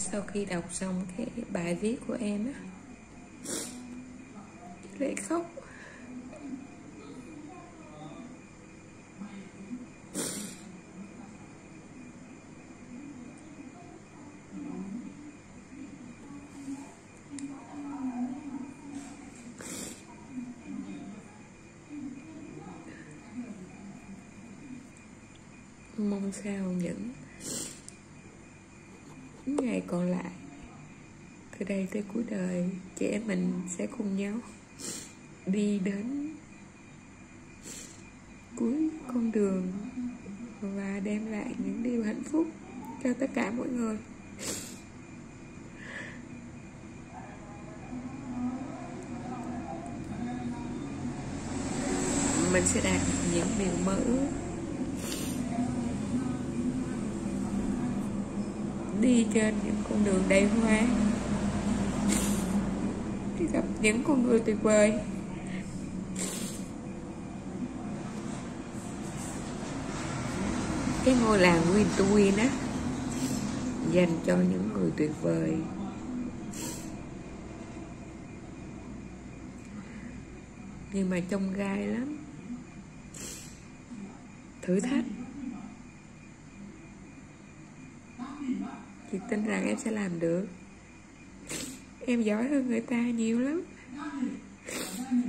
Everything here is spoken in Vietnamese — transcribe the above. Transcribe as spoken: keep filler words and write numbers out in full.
Sau khi đọc xong cái bài viết của em á, lại khóc. Mong sao những ngày còn lại từ đây tới cuối đời, chị em mình sẽ cùng nhau đi đến cuối con đường và đem lại những điều hạnh phúc cho tất cả mọi người. Mình sẽ đạt những điều mơ ước, đi trên những con đường đầy hoa, gặp những con người tuyệt vời. Cái ngôi làng Win to Win á, dành cho những người tuyệt vời. Nhưng mà trông gai lắm, thử thách. Chị tin rằng em sẽ làm được. Em giỏi hơn người ta nhiều lắm.